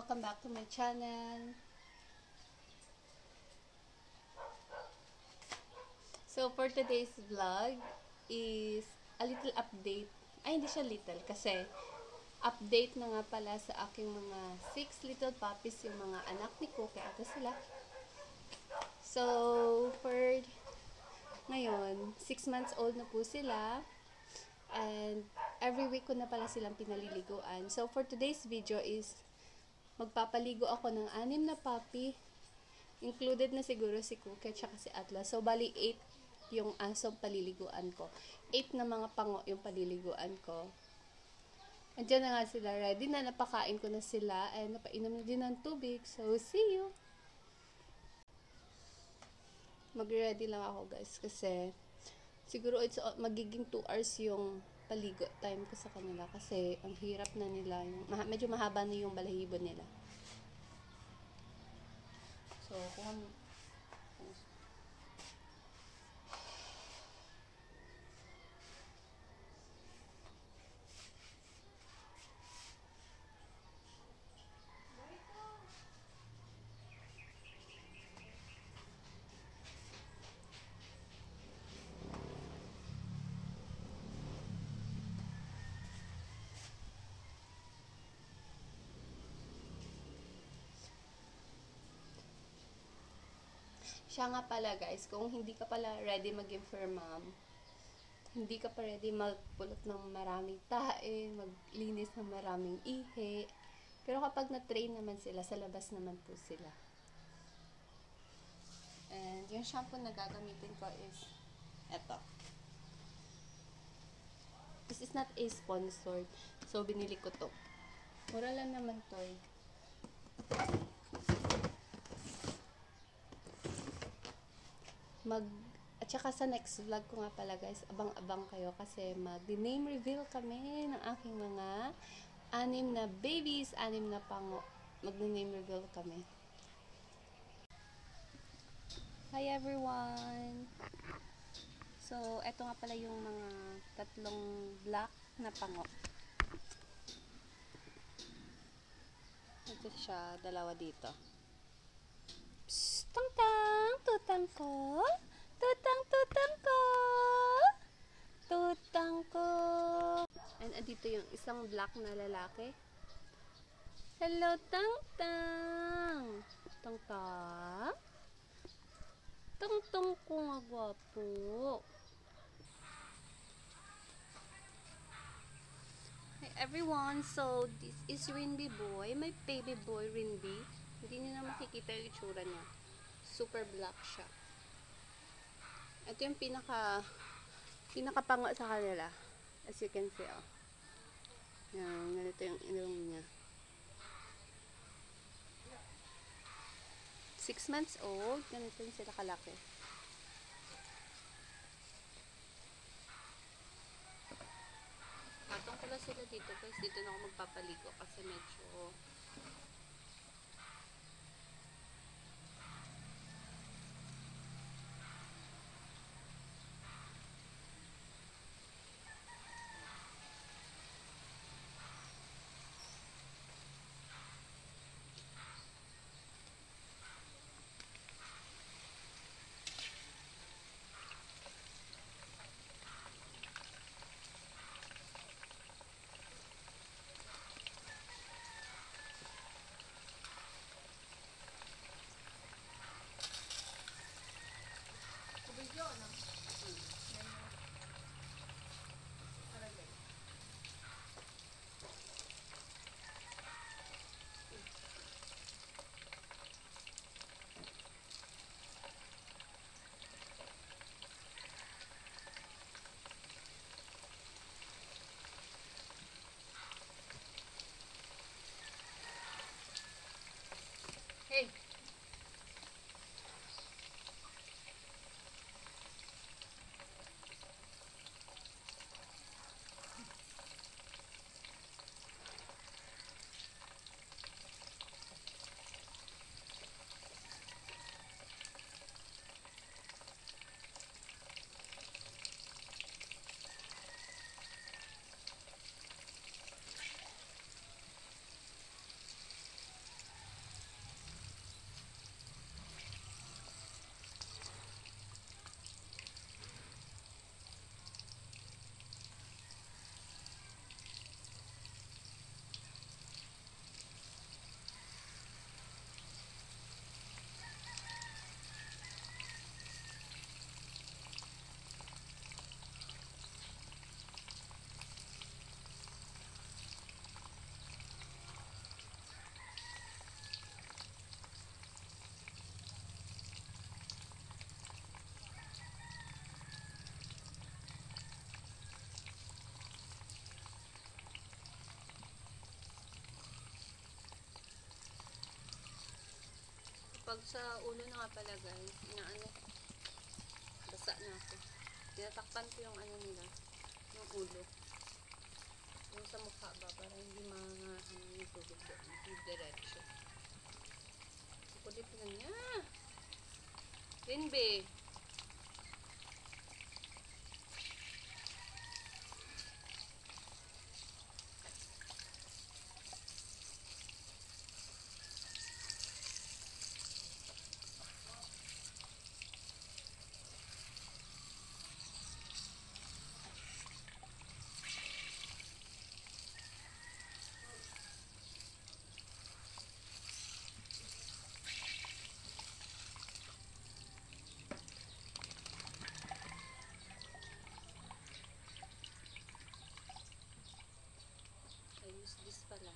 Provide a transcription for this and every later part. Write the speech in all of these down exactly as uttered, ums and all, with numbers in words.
Welcome back to my channel. So for today's vlog is a little update. Ay, hindi siya little kasi update na nga pala sa aking mga six little puppies, yung mga anak ni Cookie. Ito sila. So for ngayon, six months old na po sila. And every week ko na pala silang pinaliliguan. So for today's video is magpapaligo ako ng anim na puppy. Included na siguro si Cookie at saka si Atlas. So bali eight yung asong paliliguan ko. eight na mga pango yung paliliguan ko. Andiyan na nga sila. Ready na. Napakain ko na sila. And napainom na din ng tubig. So see you! Mag-ready lang ako guys. Kasi siguro it's magiging two hours yung paligo time ko sa kanila kasi ang hirap na nila, yung, medyo mahaba na yung balahibo nila. So, kung siya nga pala guys, kung hindi ka pala ready maging fur mom, hindi ka pa ready magpulot ng maraming tae, maglinis ng maraming ihi, pero kapag na-train naman sila, sa labas naman po sila. And yung shampoo na gagamitin ko is eto. This is not a sponsored, so binili ko to. Mura lang naman to eh. Mag, at saka sa next vlog ko nga pala guys, abang-abang kayo kasi mag-name reveal kami ng aking mga anim na babies, anim na pango. Mag-name reveal kami. Hi everyone! So, eto nga pala yung mga tatlong black na pango. Ito siya, dalawa dito. Psst, tang-tang! Tutang ko! Tutang, tutang ko! Tutang ko! And andito yung isang black na lalaki. Hello, tang-tang! Tang-tang! Tang-tang ko nga gwapo! Hi everyone! So, this is Rinby Boy. My baby boy, Rinby. Hindi niyo na makikita yung itsura niya. Super black siya. Ito yung pinaka pinakapango sa kanila. As you can see, oh. Yan, ganito yung ilong niya. Six months old. Ganito yung sila kalaki. Patong ko lang sila dito guys. Dito na ako magpapaligo kasi medyo Pag sa ulo na nga pala guys, inaano, basa na ako. Tinatakpan ko yung ano nila, yung ulo. Yung sa mukha ba, para hindi mga ano yung tubig doon, yung diretso. Kulit na niya. Rinbe. I use this pala.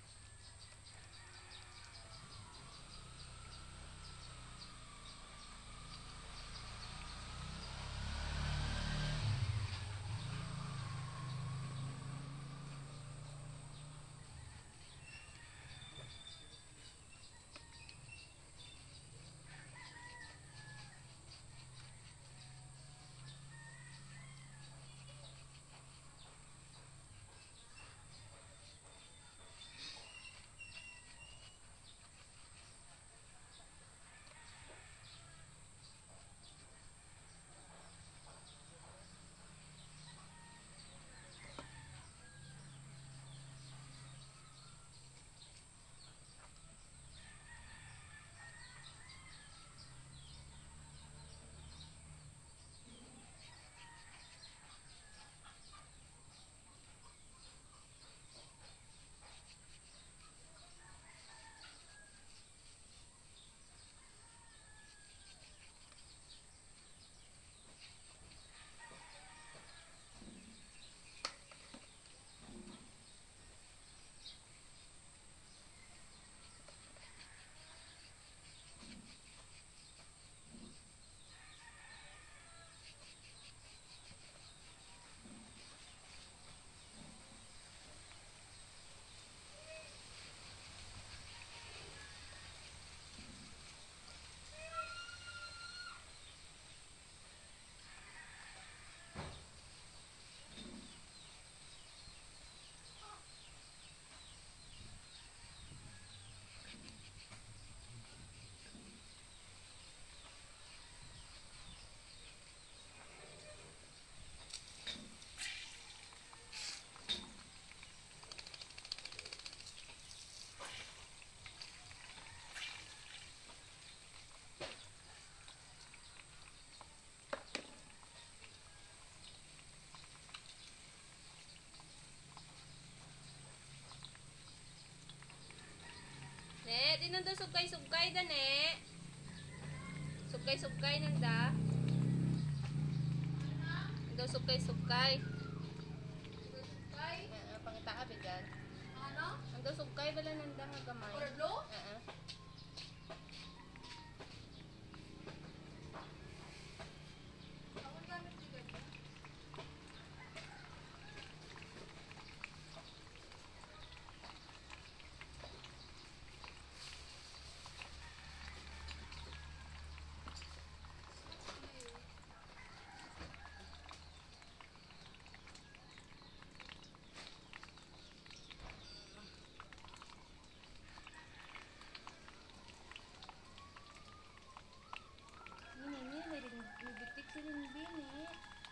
Ne, di nanda sugkay-sugkay da ne. Sugkay-sugkay nanda. Nanda sugkay-sugkay. Sugkay? Oo, pangita bigan. Ano? Nanda sugkay bala nanda nga gamay. Orlo? Oo. Ako gamit bigan. Si Rinbin eh.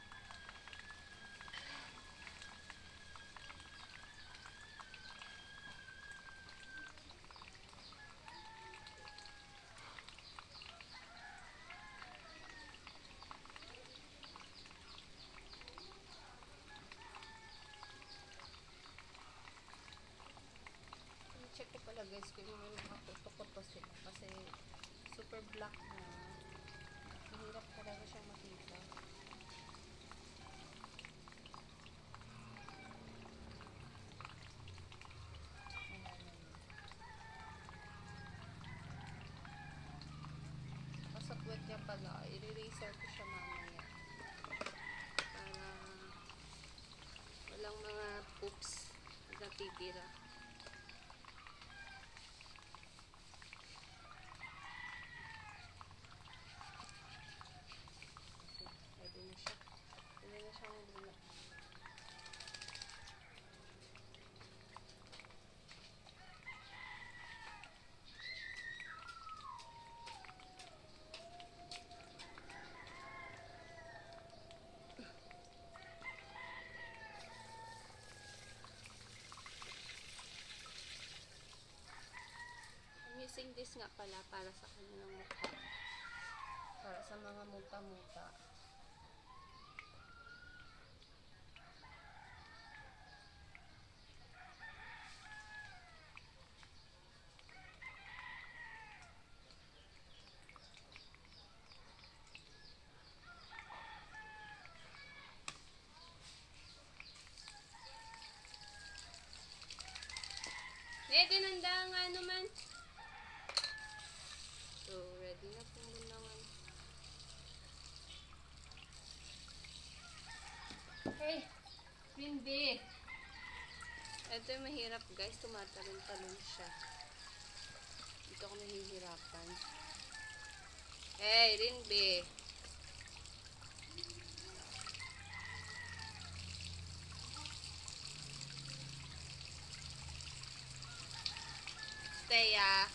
Check ko pala guys kung yung makakutukot pa sila kasi super black na. Mahirap talaga siyang makita. Kasapwet niya pala, i-eraser ko siya mamaya para walang mga poops na titira. cream this nga pala para sa kanilang mukha. Para sa mga muta-muta. Ready nanda nga naman. So, ready na po bundangan. Hey, Rinby. Ito yung mahirap guys, tumatalon-talon siya. Dito ako nahihirapan. Hey, Rinby. Stay ah.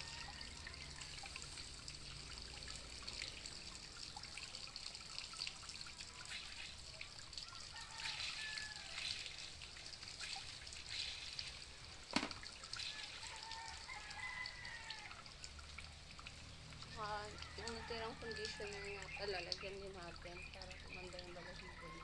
Uh, yung natirang conditioner nga talalagyan din natin para kumanda yung balahibo niya.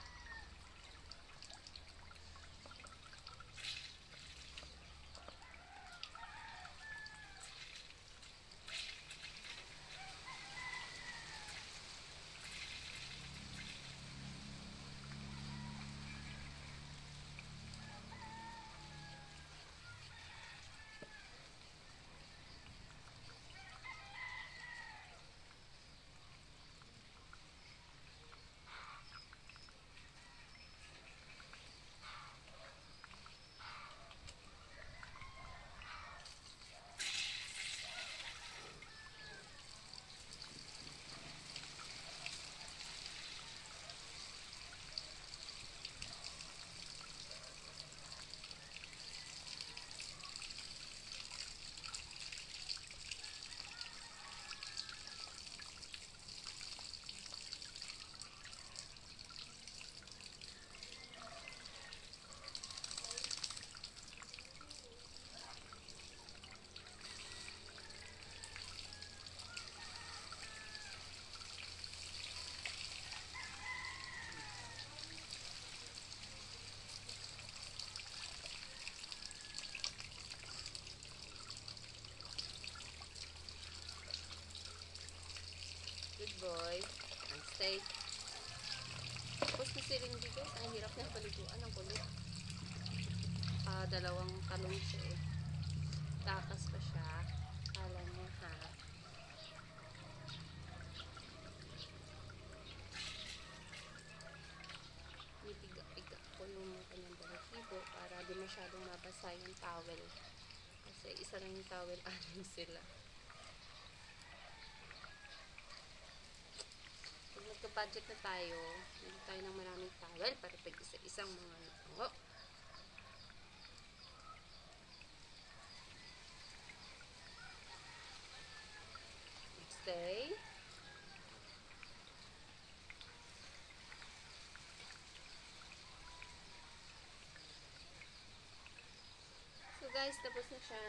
Good boy. And stay. Tapos na si Rindy guys. Ang hirap na paliguan ng kulit. Uh, dalawang talong siya eh. Takas pa siya. Kala niya ha. Nipiga-piga ko yung kanyang balahibo para di masyadong mabasa yung towel. Kasi isa lang yung towel, anim sila. Pag nagka-budget na tayo, hindi tayo ng maraming towel para pag isa-isang mga natango. Next day. So guys, tapos na siya.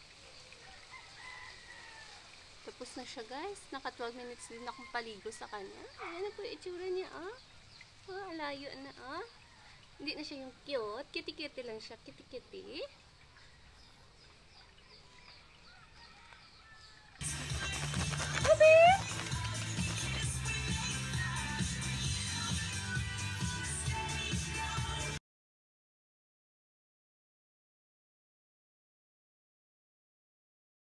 Tapos na siya guys. Naka twelve minutes din akong paligo sa kanya. Ayan na po yung itsura niya ah. Oh, alayo na ah. Hindi na siya yung cute. Kitty-kitty lang siya. Kitty-kitty.